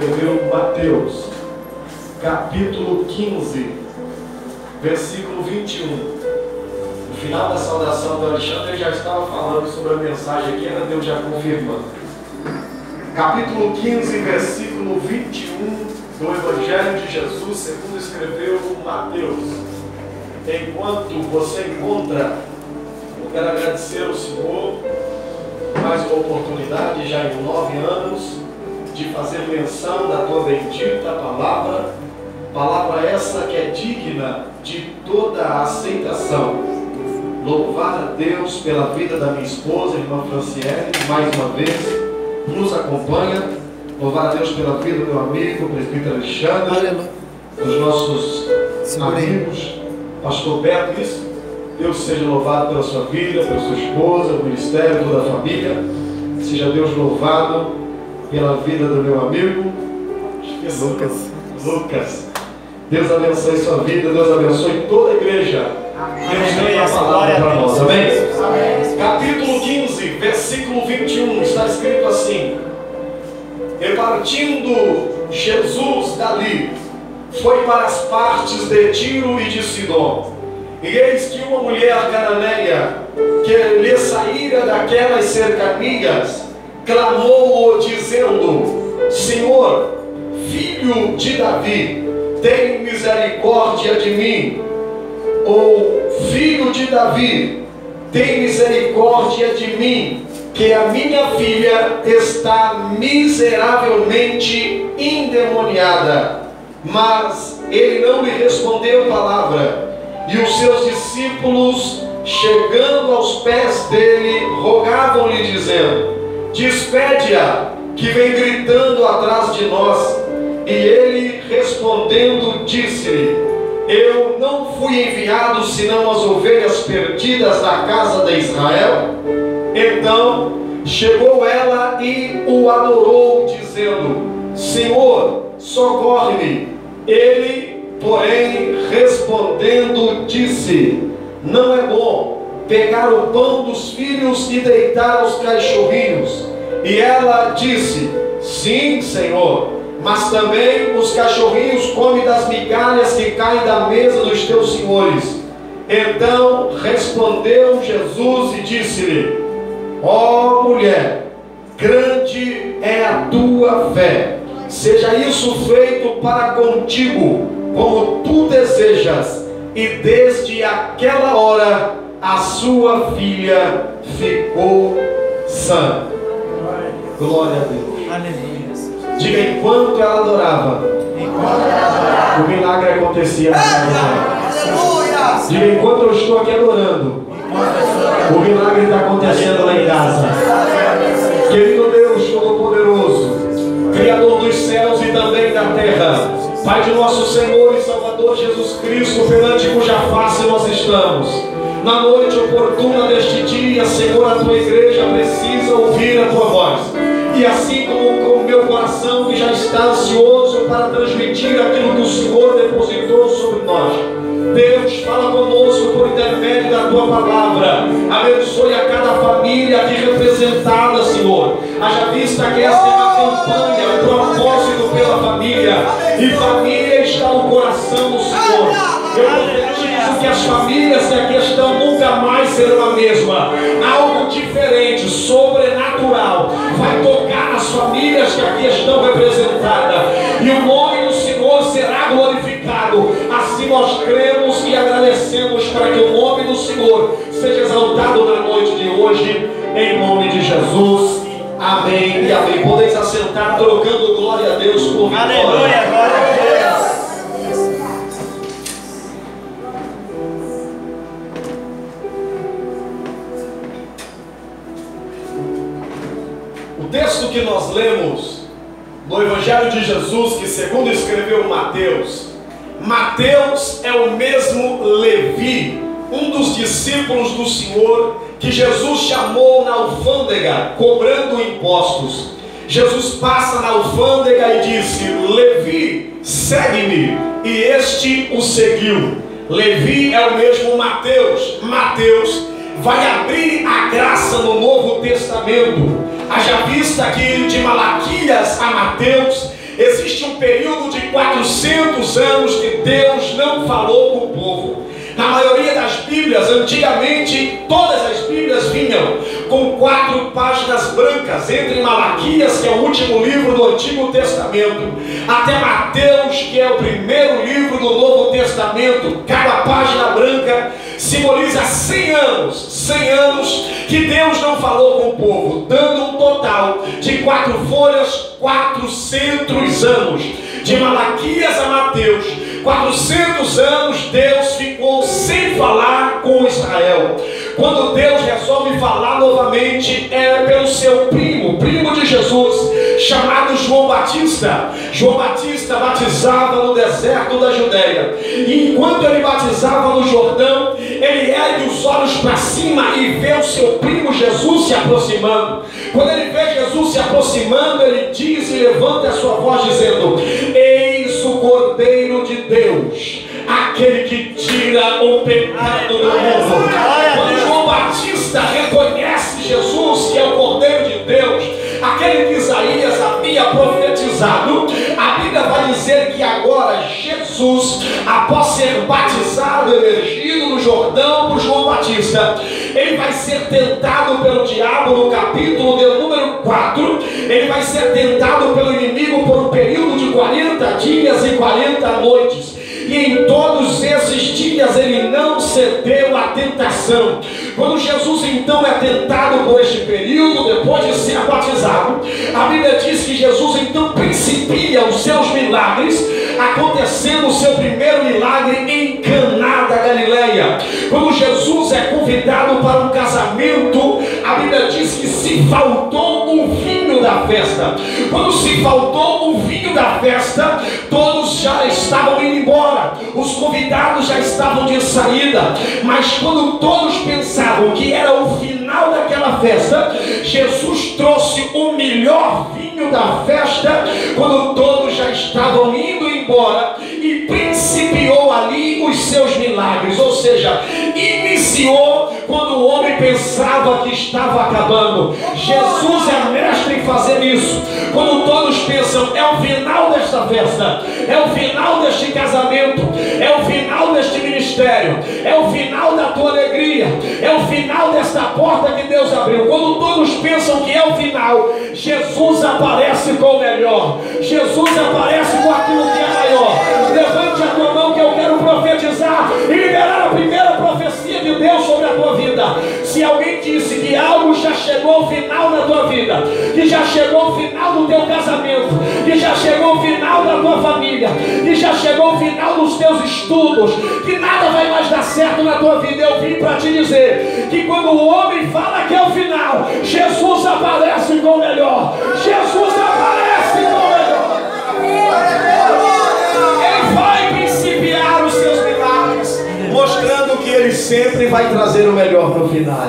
escreveu Mateus, capítulo 15, versículo 21. No final da saudação do Alexandre, ele já estava falando sobre a mensagem aqui, era Deus já confirmando. Capítulo 15, versículo 21 do Evangelho de Jesus, segundo escreveu Mateus. Enquanto você encontra, eu quero agradecer ao Senhor mais uma oportunidade, já em 9 anos, de fazer menção da tua bendita palavra essa que é digna de toda a aceitação. Louvar a Deus pela vida da minha esposa, irmã Franciele, que mais uma vez nos acompanha. Louvar a Deus pela vida do meu amigo, o presbítero Alexandre, dos nossos amigos, pastor Beto. Deus seja louvado pela sua vida, pela sua esposa, o ministério, toda a família. Seja Deus louvado pela vida do meu amigo Lucas. Deus abençoe sua vida, Deus abençoe toda a igreja. Deus tem a palavra para nós, amém? Capítulo 15, versículo 21, está escrito assim: e partindo Jesus dali, foi para as partes de Tiro e de Sidom. E eis que uma mulher cananeia, que lhe saíra daquelas cercanias, clamou-o dizendo: Senhor, filho de Davi, tem misericórdia de mim. Ou filho de Davi, tem misericórdia de mim, que a minha filha está miseravelmente endemoniada. Mas ele não lhe respondeu palavra. E os seus discípulos, chegando aos pés dele, rogavam-lhe, dizendo: despede-a, que vem gritando atrás de nós. E ele, respondendo, disse-lhe: eu não fui enviado senão as ovelhas perdidas da casa de Israel. Então chegou ela e o adorou, dizendo: Senhor, socorre-me. Ele, porém, respondendo, disse: não é bom pegar o pão dos filhos e deitar aos cachorrinhos. E ela disse: sim, Senhor, mas também os cachorrinhos comem das migalhas que caem da mesa dos teus senhores. Então respondeu Jesus e disse-lhe: ó mulher, grande é a tua fé, seja isso feito para contigo como tu desejas. E desde aquela hora a sua filha ficou sã. Glória a Deus. Aleluia. Diga: enquanto ela adorava, o milagre acontecia na casa dela. Diga: enquanto eu estou aqui adorando, o milagre está acontecendo lá em casa. Querido Deus Todo-Poderoso, Criador dos céus e também da terra, Pai de nosso Senhor e Salvador Jesus Cristo, perante cuja face nós estamos, na noite oportuna deste dia, Senhor, a tua igreja precisa ouvir a tua voz. E assim como o meu coração, que já está ansioso para transmitir aquilo que o Senhor depositou sobre nós, Deus, fala conosco por intermédio da tua palavra. Abençoe a cada família aqui representada, Senhor. Haja vista que esta é uma campanha, um propósito pela família, e família está no coração do Senhor. Eu profetizo que as famílias que aqui estão nunca mais serão a mesma. Algo diferente, sobrenatural, vai tocar nas famílias que aqui estão representadas, e o nome do Senhor será glorificado. Assim nós cremos e agradecemos para que o nome do Senhor seja exaltado na noite de hoje, em nome de Jesus. Amém e amém. Podeis assentar, trocando glória a Deus por vitória. Aleluia, glória a Deus. O texto que nós lemos no Evangelho de Jesus, que segundo escreveu Mateus, Mateus é o mesmo Levi, um dos discípulos do Senhor, que Jesus chamou na alfândega, cobrando impostos. Jesus passa na alfândega e disse: Levi, segue-me. E este o seguiu. Levi é o mesmo Mateus. Mateus vai abrir a graça no Novo Testamento. Haja vista que de Malaquias a Mateus período de 400 anos que Deus não falou com o povo. Na maioria das Bíblias, antigamente, todas as Bíblias vinham com 4 páginas brancas, entre Malaquias, que é o último livro do Antigo Testamento, até Mateus, que é o primeiro livro do Novo Testamento. Cada página branca simboliza 100 anos que Deus não falou com o povo, dando um total de 4 folhas, 400 anos. De Malaquias a Mateus, 400 anos Deus ficou sem falar com Israel. Quando Deus resolve falar novamente, é pelo seu primo de Jesus, chamado João Batista. João Batista batizava no deserto da Judéia, e enquanto ele batizava no Jordão, ele ergue os olhos para cima e vê o seu primo Jesus se aproximando. Quando ele vê Jesus se aproximando, ele diz e levanta a sua voz dizendo: eis o Cordeiro de Deus, aquele que tira o pecado do mundo. Quando João Batista reconhece Jesus, que é o Cordeiro de Deus, aquele que Isaías havia profetizado, a Bíblia vai dizer que agora Jesus, após ser batizado, emergido no Jordão por João Batista, ele vai ser tentado pelo diabo. No capítulo de número 4, ele vai ser tentado pelo inimigo por um período de 40 dias e 40 noites. E em todos esses dias ele não cedeu à tentação. Quando Jesus então é tentado por este período, depois de ser batizado, a Bíblia diz que Jesus então principia os seus milagres, acontecendo o seu primeiro milagre em Caná da Galileia. Quando Jesus é convidado para um casamento, a Bíblia diz que se faltou o vinho da festa. Quando se faltou o vinho da festa, todos já estavam indo embora. Os convidados já estavam de saída, mas quando todos pensavam que era o final daquela festa, Jesus trouxe o melhor vinho da festa, quando todos já estavam indo embora, e principiou ali os seus milagres. Ou seja, iniciou quando o homem pensava que estava acabando. Jesus é mestre em fazer isso. Quando todos pensam, é o final desta festa, é o final deste casamento, é o final deste ministério, é o final da tua alegria, é o final desta porta que Deus abriu. Quando todos pensam que é o final, Jesus aparece com o melhor. Jesus aparece com aquilo que é maior. Levante a tua mão que eu quero profetizar e liberar a primeira profecia de Deus sobre a tua vida. Se alguém disse que algo já chegou ao final da tua vida, que já chegou ao final do teu casamento, que já chegou ao final da tua família, que já chegou ao final dos teus estudos, que nada vai mais dar certo na tua vida, eu vim para te dizer que quando o homem fala que é o final, Jesus aparece com o melhor. Jesus aparece com o melhor. Ele vai principiar os seus milagres, mostrando que ele sempre vai trazer o melhor no final.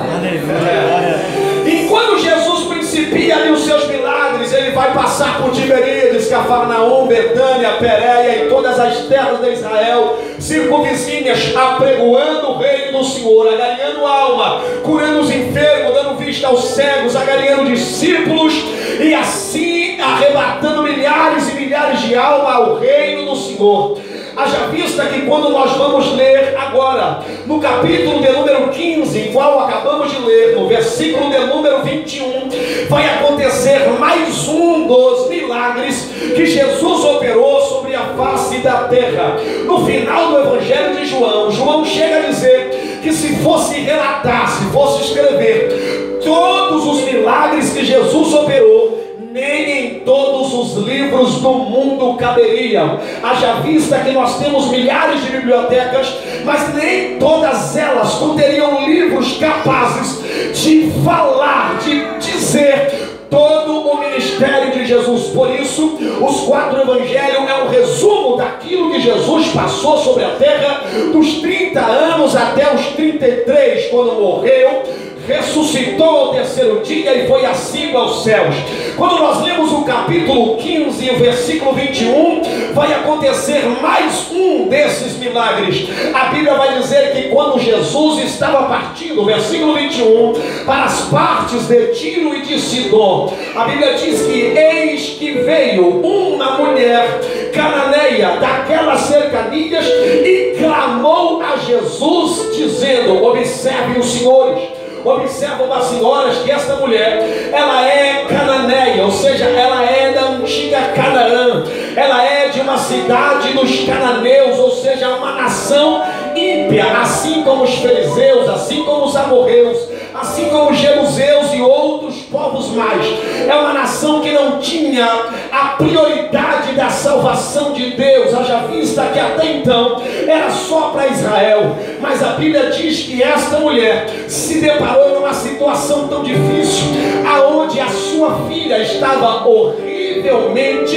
E quando Jesus principia ali os seus milagres, ele vai passar por Tiberíades, Cafarnaum, Betânia, Pérea e todas as terras de Israel circunvizinhas, apregoando o reino do Senhor, aganhando alma, curando os enfermos, dando vista aos cegos, aganhando discípulos, e assim arrebatando milhares e milhares de almas ao reino do Senhor. Haja vista que quando nós vamos ler agora, no capítulo de número 15, qual acabamos de ler, no versículo de número 21, vai acontecer mais um dos milagres que Jesus operou sobre a face da terra. No final do Evangelho de João, João chega a dizer que se fosse relatar, se fosse escrever todos os milagres que Jesus operou, nem em todos os livros do mundo caberiam. Haja vista que nós temos milhares de bibliotecas, mas nem todas elas conteriam livros capazes de falar, de dizer todo o ministério de Jesus. Por isso, os 4 evangelhos é um resumo daquilo que Jesus passou sobre a terra, dos 30 anos até os 33, quando morreu, ressuscitou ao terceiro dia e foi acima aos céus. Quando nós lemos o capítulo 15, o versículo 21, vai acontecer mais um desses milagres. A Bíblia vai dizer que quando Jesus estava partindo, versículo 21, para as partes de Tiro e de Sidom, a Bíblia diz que eis que veio uma mulher Cananeia daquelas cercanias e clamou a Jesus, dizendo: observem os senhores, observam as senhoras, que esta mulher, ela é cananeia, ou seja, ela é da antiga Canaã, ela é de uma cidade dos cananeus, ou seja, uma nação ímpia, assim como os fariseus, assim como os amorreus, assim como os jebuseus e outros povos mais. É uma nação que não tinha a prioridade da salvação de Deus, haja vista que até então era só para Israel. Mas a Bíblia diz que esta mulher se deparou numa situação tão difícil, aonde a sua filha estava horrivelmente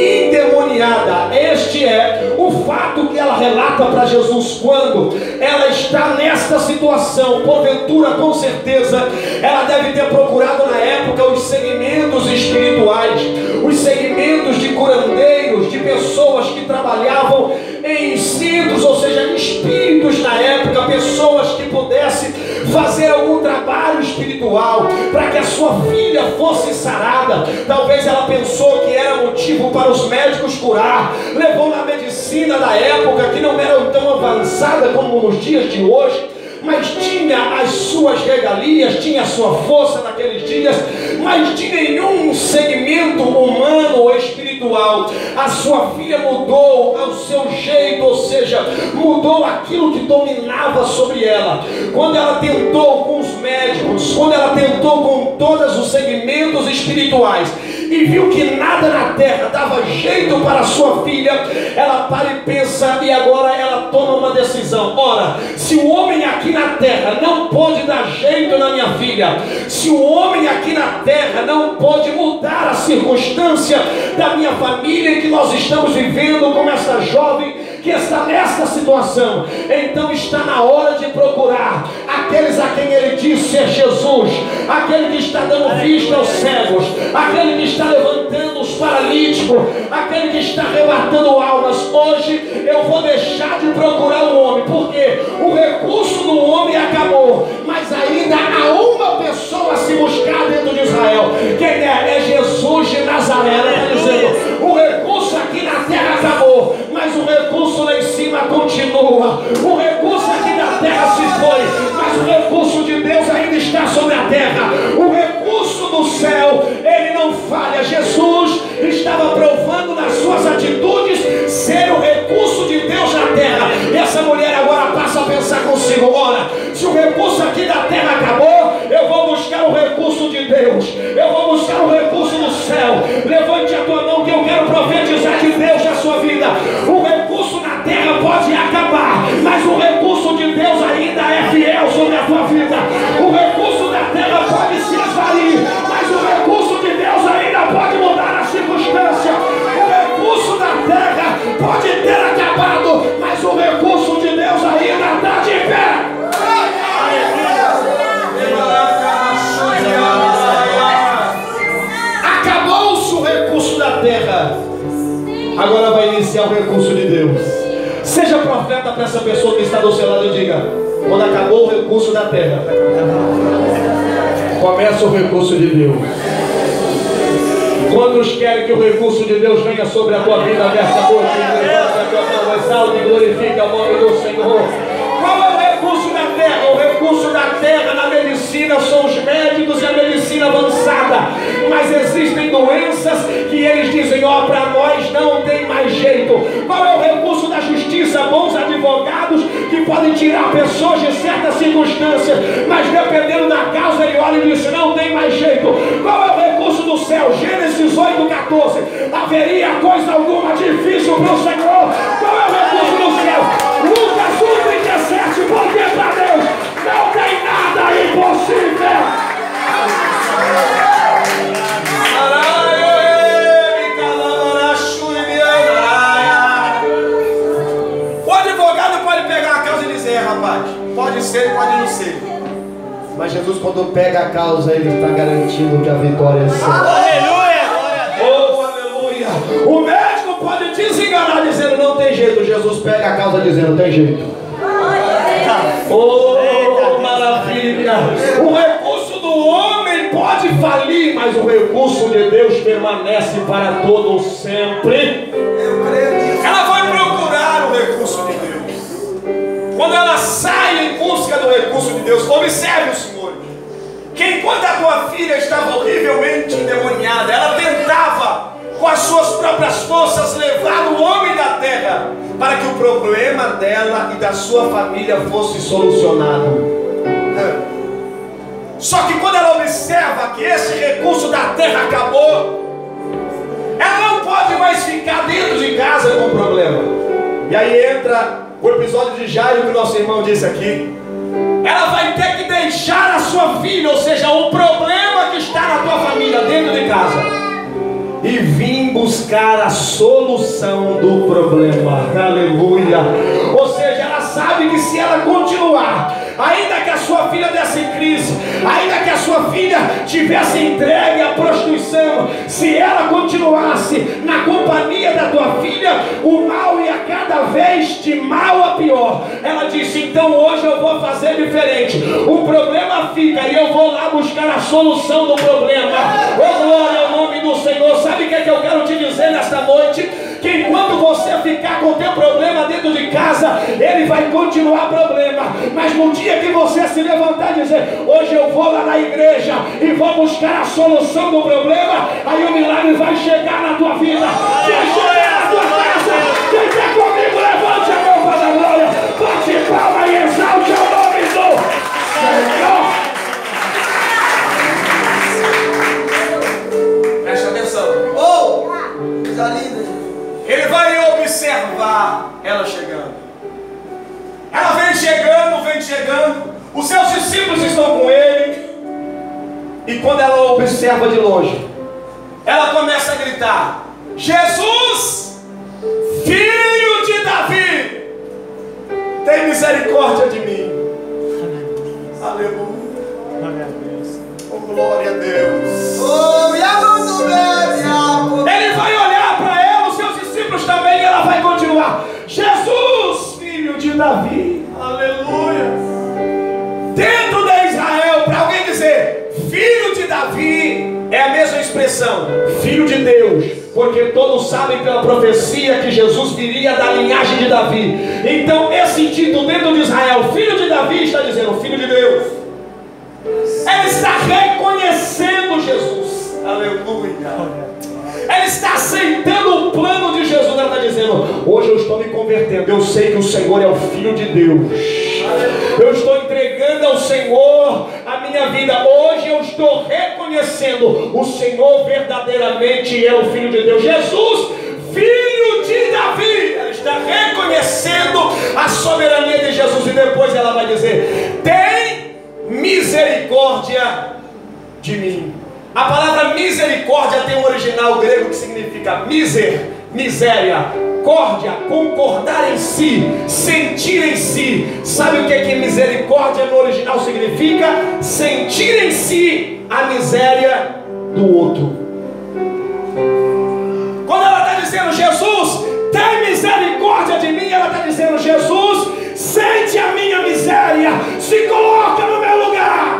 endemoniada. Este é o fato que ela relata para Jesus. Quando ela está nesta situação, porventura, com certeza, ela deve ter procurado na época os segmentos espirituais, os segmentos de curandeiros, de pessoas que trabalhavam em centros, ou seja, espíritos na época, pessoas que pudessem fazer algum trabalho espiritual para que a sua filha fosse sarada. Talvez ela pensou que era motivo para os médicos curar, levou na medicina da época, que não era tão avançada como nos dias de hoje, mas tinha as suas regalias, tinha a sua força naqueles dias, mas de nenhum segmento humano ou espiritual. A sua filha mudou ao seu jeito, ou seja, mudou aquilo que dominava sobre ela. Quando ela tentou com os médicos, quando ela tentou com todos os segmentos espirituais e viu que nada na terra dava jeito para a sua filha, ela para e pensa, e agora ela toma uma decisão. Ora, se o homem aqui na terra não pode dar jeito na minha filha, se o homem aqui na terra não pode mudar a circunstância da minha família em que nós estamos vivendo, como essa jovem que está nesta situação, então está na hora de procurar aqueles a quem ele disse é Jesus, aquele que está dando vista aos cegos, aquele que está levantando os paralíticos, aquele que está arrebatando almas. Hoje eu vou deixar de procurar o homem, porque o recurso do homem acabou, mas ainda há uma pessoa a se buscar dentro de Israel. Quem é? É Jesus de Nazaré. Ela está dizendo: o recurso aqui na terra acabou, mas o recurso lá em cima continua. O recurso aqui na terra se foi, mas o recurso de Deus ainda está sobre a terra. O recurso do céu, ele não falha. Jesus estava provando nas suas atitudes ser o recurso de Deus na terra. E essa mulher agora passa a pensar consigo: ora, se o recurso aqui da terra acabou, eu vou buscar o recurso de Deus, eu vou buscar o recurso do céu. Levante a tua mão que eu quero profetizar de Deus na sua vida. O recurso na terra pode acabar, mas o recurso de Deus ainda é fiel sobre a tua vida. O recurso da terra pode se esvair, mas o recurso de Deus ainda pode mudar a circunstância. O recurso da terra pode ter acabado, mas o recurso de Deus ainda está de pé. Acabou-se o recurso da terra, agora vai iniciar o recurso de Deus. Seja profeta para essa pessoa que está do seu lado e diga: quando acabou o recurso da terra, começa o recurso de Deus. Quantos querem que o recurso de Deus venha sobre a tua vida nessa noite? Levanta a tua mão, exalta e glorifica o nome do Senhor. Qual é o recurso da terra? O recurso da terra na medicina são os médicos e a medicina avançada. Mas existem doenças que eles dizem: ó, para nós não tem mais jeito. Qual é o recurso da justiça? Bons advogados que podem tirar pessoas de certas circunstâncias, mas dependendo da causa ele olha e diz: não tem mais jeito. Qual é o recurso do céu? Gênesis 8:14. Haveria coisa alguma difícil para o Senhor? Qual é o recurso do céu? Lucas 1:37. Porque para Deus não tem nada impossível. O advogado pode pegar a causa e dizer: rapaz, pode ser, pode não ser. Mas Jesus, quando pega a causa, ele está garantindo que a vitória é certa. Aleluia! Oh, aleluia! O médico pode desenganar dizendo: não tem jeito. Jesus pega a causa dizendo: tem jeito. Oh, maravilha! O recurso do homem pode falir, mas o recurso de Deus permanece para todo sempre. Eu creio nisso. Ela Observe o Senhor, que enquanto a tua filha estava horrivelmente endemoniada, ela tentava com as suas próprias forças levar o homem da terra para que o problema dela e da sua família fosse solucionado. Só que quando ela observa que esse recurso da terra acabou, ela não pode mais ficar dentro de casa com o problema. E aí entra o episódio de Jairo que o nosso irmão disse aqui. Ela vai ter que deixar a sua filha, ou seja, o problema que está na tua família dentro de casa, e vir buscar a solução do problema. Aleluia. Ou seja, ela sabe que se ela continuar, ainda que a sua filha desse crise, ainda que a sua filha tivesse entregue à prostituição, se ela continuasse na companhia da tua filha, o mal ia cada vez de mal a pior. Ela disse: então hoje eu vou fazer diferente. O problema fica e eu vou lá buscar a solução do problema. Oh, glória ao nome do Senhor. Sabe o que é que eu quero te dizer nesta noite? Que enquanto você ficar com o teu problema dentro de casa, ele vai continuar problema. Mas no dia que você se levantar e dizer: hoje eu vou lá na igreja e vou buscar a solução do problema, aí o milagre vai chegar na tua vida, vai chegar na tua casa. Quem está comigo, levante a mão para a glória, bate palma e exalte o nome do Senhor. Presta atenção. Coisa linda. Ele vai observar ela chegando. Ela vem chegando. Os seus discípulos estão com ele. E quando ela observa de longe, ela começa a gritar: Jesus, filho de Davi, tem misericórdia de mim. Aleluia. Oh, glória a Deus. Ele vai olhar para ela, os seus discípulos também, e ela vai continuar: Jesus, filho de Davi. Aleluia. Dentro de Israel, para alguém dizer filho de Davi, é a mesma expressão, filho de Deus, porque todos sabem pela profecia que Jesus viria da linhagem de Davi. Então esse título dentro de Israel, filho de Davi, está dizendo filho de Deus. Ele está reconhecendo Jesus. Aleluia. Ela está aceitando o plano de Jesus. Ela está dizendo: hoje eu estou me convertendo. Eu sei que o Senhor é o Filho de Deus. Eu estou entregando ao Senhor a minha vida. Hoje eu estou reconhecendo: o Senhor verdadeiramente é o Filho de Deus. Jesus, filho de Davi. Ela está reconhecendo a soberania de Jesus. E depois ela vai dizer: tem misericórdia de mim. A palavra misericórdia tem um original grego que significa miséria, córdia, concordar em si, sentir em si. Sabe o que é que misericórdia no original significa? Sentir em si a miséria do outro. Quando ela está dizendo: Jesus, tem misericórdia de mim, ela está dizendo: Jesus, sente a minha miséria, se coloca no meu lugar.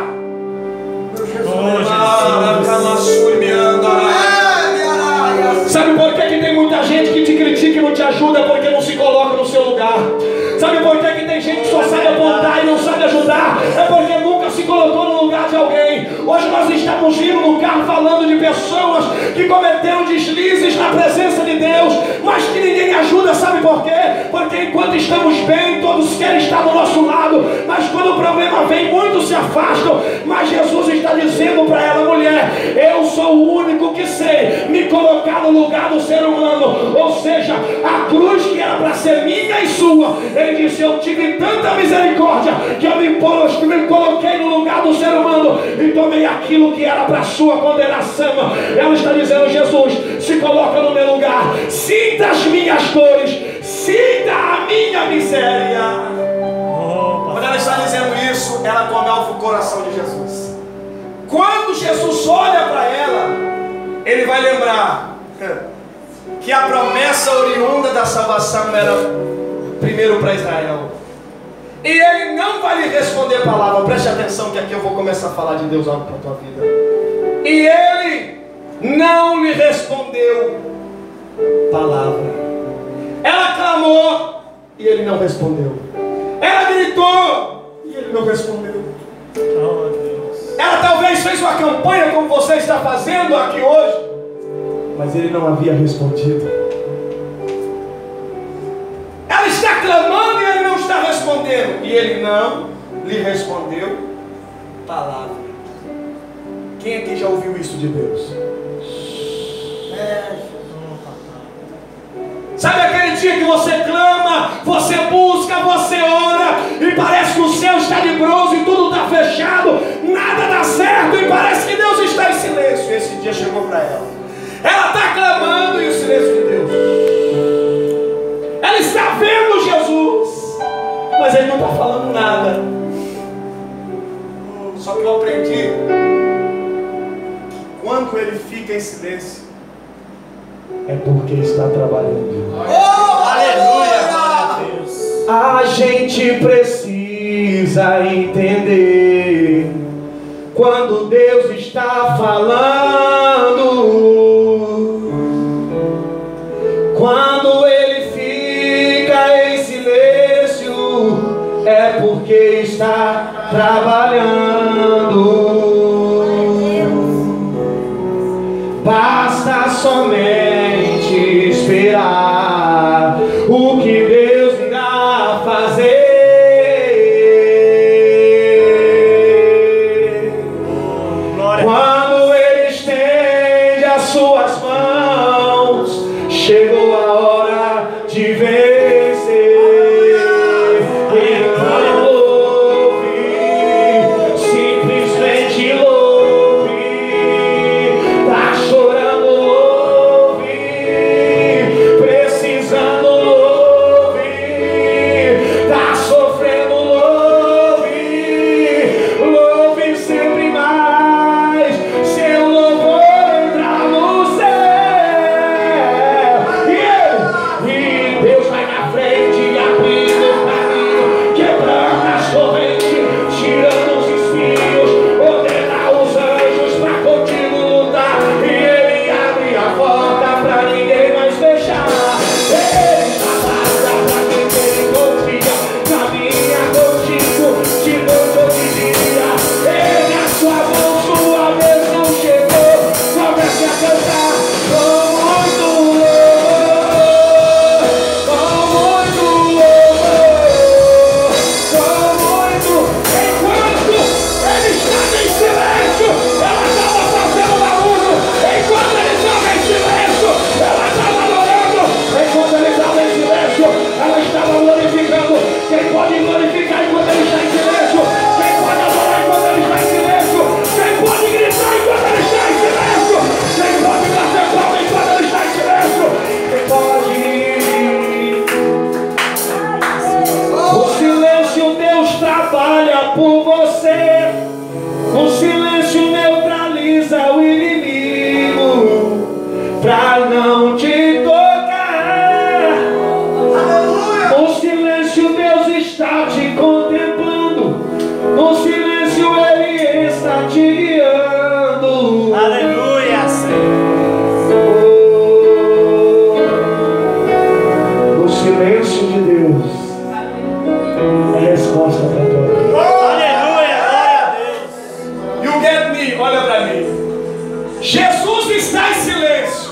Sabe por que tem muita gente que te critica e não te ajuda? Porque não se coloca no seu lugar. Sabe por que tem gente que só sabe apontar e não sabe ajudar? É porque nunca se colocou no lugar de alguém. Hoje nós estamos indo no carro falando de pessoas que cometeram deslizes na presença de Deus, mas que ninguém ajuda. Sabe por quê? Porque enquanto estamos bem, todos querem estar do nosso lado, mas quando o problema vem, muitos se afastam. Mas Jesus está dizendo para ela: mulher, eu sou o único que sei me colocar no lugar do ser humano. Ou seja, a cruz que era para ser minha e sua, ele disse: eu tive tanta misericórdia que eu me coloquei no lugar do ser humano e tomei aquilo que era para sua condenação. Ela está dizendo: Jesus, se coloca no meu lugar, sinta as minhas dores, sinta a minha miséria. Quando ela está dizendo isso, ela comove o coração de Jesus. Quando Jesus olha para ela, ele vai lembrar que a promessa oriunda da salvação era primeiro para Israel. E ele não vai lhe responder palavra. Preste atenção que aqui eu vou começar a falar de Deus algo para a tua vida. E ele não lhe respondeu palavra. Ela clamou e ele não respondeu. Ela gritou e ele não respondeu. Ela talvez fez uma campanha como você está fazendo aqui hoje, mas ele não havia respondido. Ela está clamando e ele não está respondendo. E ele não lhe respondeu palavra. Quem aqui já ouviu isso de Deus? Sabe aquele dia que você clama, você busca, você ora, e parece que o céu está de bronze e tudo está fechado, nada dá certo, e parece que Deus está em silêncio. Esse dia chegou para ela. Ela está clamando e o silêncio de Deus. Ela está vendo Jesus, mas ele não está falando nada. Só que eu aprendi que quando ele fica em silêncio, é porque está trabalhando. Aleluia, glória a Deus. A gente precisa entender quando Deus está falando. Quando ele fica em silêncio, é porque está trabalhando. Basta somente esperar o que Deus irá fazer. Quando Ele estende as suas mãos, chegou a hora de vencer. Então louve, simplesmente louve. Tá chorando, louve. Precisando, louve. Tá sofrendo, louve. Louve sempre mais. Seu louvor entra no céu. E Deus vai na frente, abrindo o caminho, quebrando as correntes, tirando os espinhos, ordena os anjos pra contigo lutar. E Ele abre a porta pra ninguém mais fechar. Ele trabalha pra quem Ele confia, caminha contigo de noite ou de dia. Ele a sua mão, sua vez não chegou. Comece a cantar com muito louvor, com muito louvor, com muito. Enquanto ele estava em silêncio, ela estava fazendo barulho. Enquanto ele estava em silêncio, ela estava adorando. Enquanto ele estava em silêncio, ela estava glorificando. Quem pode glorificar enquanto ele está em silêncio? Quem pode adorar enquanto ele está em silêncio? Quem pode gritar enquanto ele está em silêncio? Quem pode bater palma enquanto ele está em silêncio? Quem pode? O silêncio, Deus trabalha por você. O silêncio neutraliza o inimigo pra não te tocar. No silêncio, Deus está te contemplando. No silêncio, Ele está te guiando. Aleluia, Senhor. O silêncio de Deus é a resposta para tudo. Aleluia, glória a Deus. You get me, olha para mim. Jesus está em silêncio.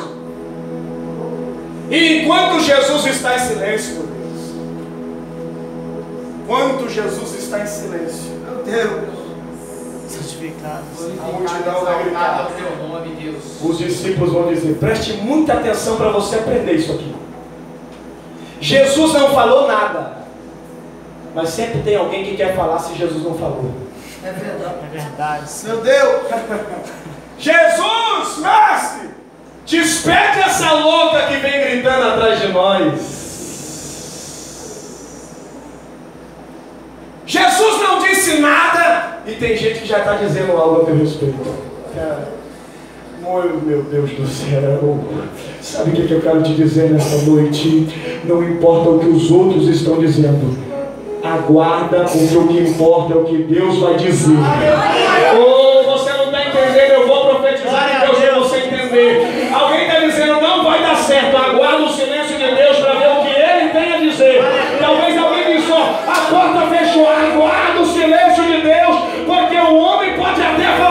E enquanto Jesus está em silêncio, meu Deus, enquanto Jesus está em silêncio, meu Deus, Santificado. a multidão vai gritar. Teu nome, Deus. Os discípulos vão dizer: preste muita atenção para você aprender isso aqui. Jesus não falou nada, mas sempre tem alguém que quer falar se Jesus não falou. É verdade. É verdade. Meu Deus! Jesus, mestre, despede essa louca que vem gritando atrás de nós. Jesus não disse nada e tem gente que já está dizendo algo a teu respeito. Cara, meu Deus do céu, sabe o que eu quero te dizer nessa noite? Não importa o que os outros estão dizendo, aguarda, porque o que importa é o que Deus vai dizer. Oh, você não está entendendo, eu vou profetizar em Deus para você entender. Alguém está dizendo, não vai dar certo, aguarda o silêncio de Deus para ver o que Ele tem a dizer. Talvez alguém disse, ó, a porta fechou, aguarda o silêncio de Deus, porque o homem pode até falar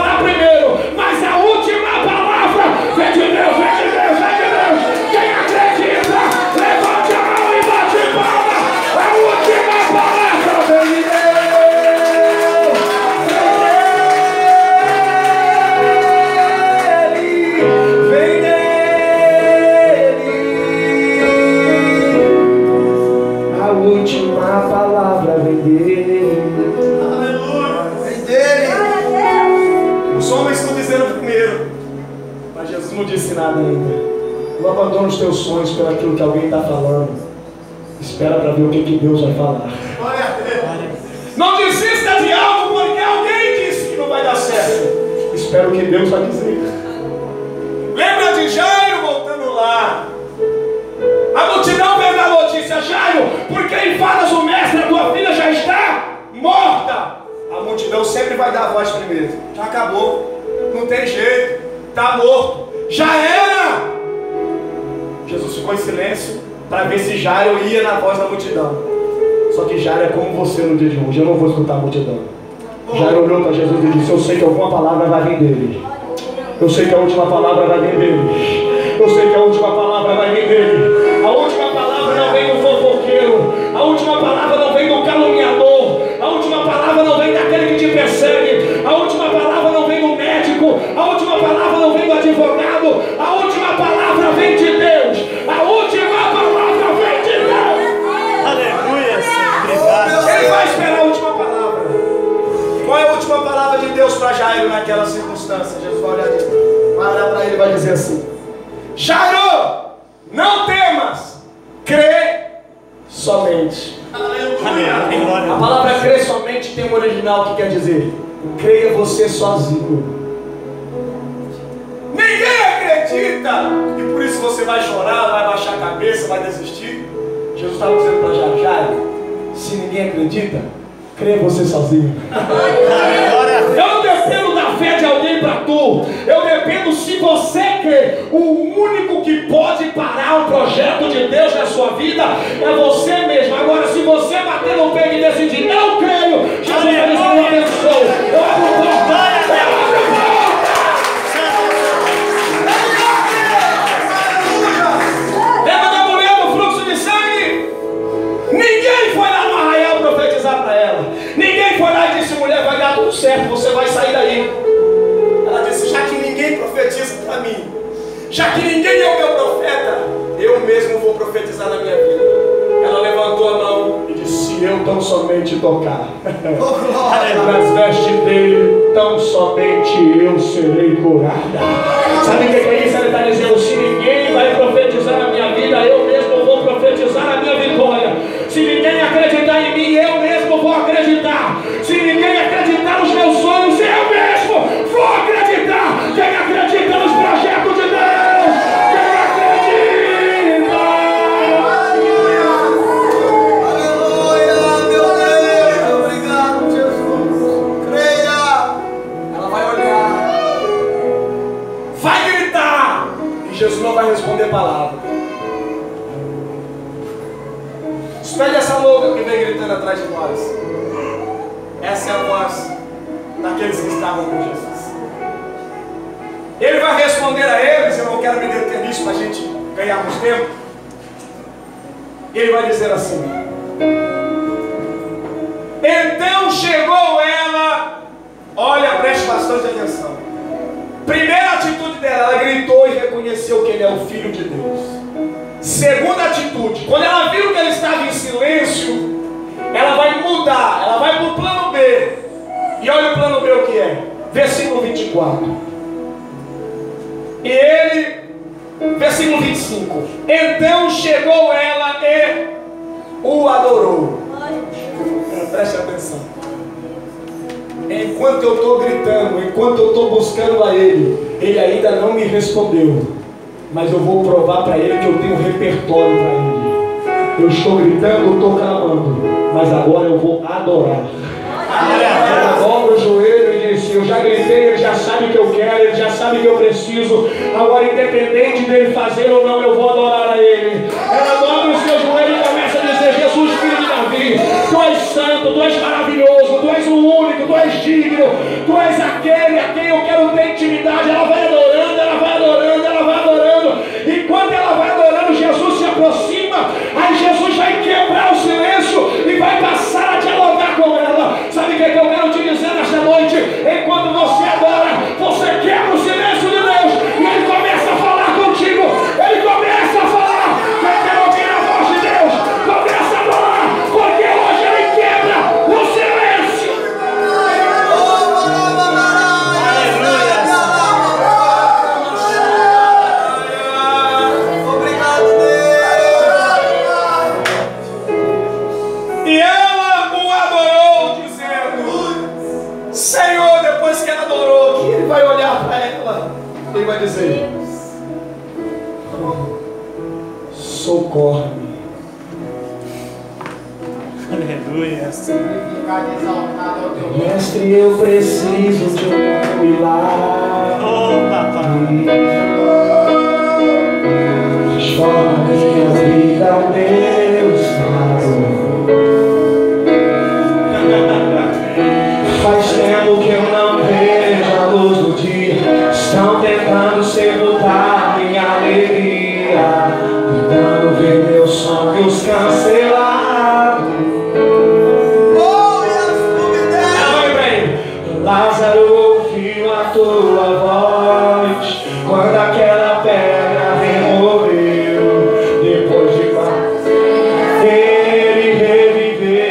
nada ainda. Não abandona os teus sonhos pelo aquilo que alguém está falando. Espera para ver o que Deus vai falar. Não desista de algo porque alguém disse que não vai dar certo. Espera o que Deus vai dizer. Lembra de Jairo voltando lá? A multidão veio na notícia: Jairo, por que enfadas o mestre? A tua filha já está morta. A multidão sempre vai dar a voz primeiro. Já acabou, não tem jeito, está morto, já era. Jesus ficou em silêncio para ver se Jairo ia na voz da multidão. Só que Jairo é como você no dia de hoje. Eu não vou escutar a multidão. Jairo olhou para Jesus e disse: eu sei que alguma palavra vai vir dele. Eu sei que a última palavra vai vir dele. Eu sei que a última palavra vai vir dele. A última palavra não vem do fofoqueiro. A última palavra não vem do caluniador. A última palavra não vem daquele que te persegue. A última palavra não vem do médico. A última palavra não vem do advogado. A última palavra vem de Deus. A última palavra vem de Deus. Aleluia, Senhor. Obrigado. Ele vai esperar a última palavra. Qual é a última palavra de Deus para Jairo naquela circunstância? Jesus vai olhar para ele e vai dizer assim: Jairo, não temas, crê somente. Aleluia. A palavra crer somente tem um original que quer dizer: creia você sozinho. Ninguém acredita e por isso você vai chorar, vai baixar a cabeça, vai desistir. Jesus estava dizendo para Jairo: Jairo, se ninguém acredita, crê você sozinho. Eu não dependo da fé de alguém para tu. Eu dependo se você crer. O único que pode parar o projeto de Deus na sua vida é você mesmo. Agora, se você bater no peito e decidir: eu creio, Jesus vai dizer: uma abençoa. Eu abro porta. Eu abro porta. Lembra da mulher do fluxo de sangue? Ninguém foi lá no arraial profetizar para ela. Ninguém foi lá e disse: mulher, vai dar tudo certo, você vai sair daí. Ela disse: já que ninguém profetiza para mim, já que ninguém é o meu profeta, eu mesmo vou profetizar na minha vida. Ela levantou a mão e disse: se eu tão somente tocar nas vestes dele, tão somente eu serei curada. Sabe o que é isso? Ele está dizendo: se ninguém vai profetizar na minha vida, eu mesmo vou profetizar a minha vitória. Se ninguém acreditar em mim, eu mesmo vou acreditar. Se ninguém acreditar nos meus sonhos, eu mesmo vou acreditar. Quem acredita nos projetos de Deus? Quem acredita? Aleluia! Aleluia! Meu Deus! Obrigado, Jesus. Creia! Ela vai olhar, vai gritar, e Jesus não vai responder palavra. Espelha essa louca que vem gritando atrás de nós. Essa é a voz daqueles que estavam com Jesus. Ele vai responder a eles. Eu não quero me deter nisso para a gente ganharmos tempo. Ele vai dizer assim: então chegou ela. Olha, preste bastante atenção. Primeira atitude dela, ela gritou e reconheceu que ele é o Filho de Deus. Segunda atitude, quando ela viu que ele estava em silêncio, ela vai mudar, ela vai para o plano B. E olha o plano B o que é. Versículo 24. E ele, versículo 25. Então chegou ela e o adorou. Preste atenção. Enquanto eu estou gritando, enquanto eu estou buscando a ele ainda não me respondeu. Mas eu vou provar para ele que eu tenho repertório para ele. Eu estou gritando, estou clamando, mas agora eu vou adorar. Ela dobra o joelho e disse: eu já gritei, ele já sabe o que eu quero, ele já sabe o que eu preciso. Agora, independente dele fazer ou não, eu vou adorar a ele. Ela dobra o seu joelho e começa a dizer: Jesus, filho de Davi, tu és santo, tu és maravilhoso, tu és o único, tu és digno, tu és aquele a quem eu quero ter intimidade. Ela vai adorando, ela vai adorando, ela vai adorando. E quando ela vai adorando, Jesus se aproxima. Aí Jesus vai quebrar o silêncio e vai passar a dialogar com ela. Sabe o que eu quero te dizer nesta noite? Enquanto você adora, você quebra o silêncio de Deus e ele começa a falar contigo. Ele começa a falar. Eu quero ouvir Aleluia. Mestre, eu preciso de um milagre. Oh, papai. Transforma minha vida, o meu estado. Faz tempo que eu não vejo a luz do dia. Estão tentando sepultar minha alegria, tentando ver meus sonhos cancelados. Lázaro ouviu a tua voz quando aquela pedra removeu. Depois de quatro, ele reviveu.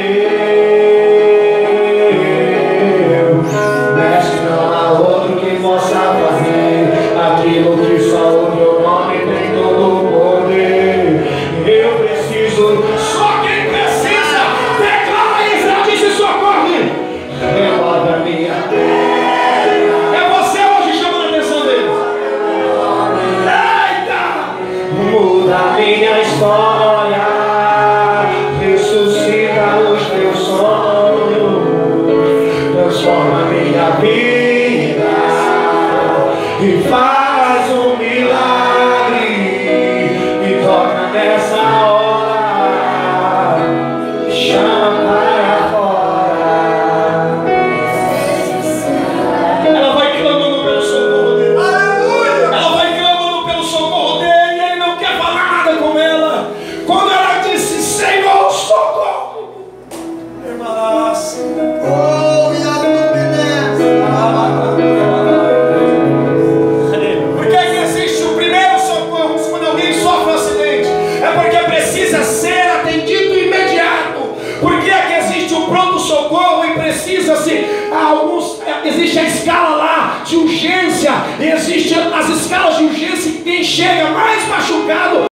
Mestre, não há outro que possa fazer aquilo que só o teu nome tem todo o poder. Eu preciso, só quem precisa, declara Israel, disse socorre. Renova minha. É você hoje chamando a atenção dele. Eita! Muda minha história, ressuscita os teus sonhos, transforma minha vida e faz um milagre. E toca nessa hora, chama para fora. Ela vai clamando pelo socorro dele. Ela vai clamando pelo socorro dele. Ele não quer falar nada com ela. Quando ela disse: Senhor, socorro, irmãs, por que existe o primeiro socorro quando alguém sofre um acidente? É porque precisa ser atendido imediato. Por que é que existe o pronto-socorro e precisa-se existe a escala lá de urgência, e existem as escalas de urgência, e quem chega mais machucado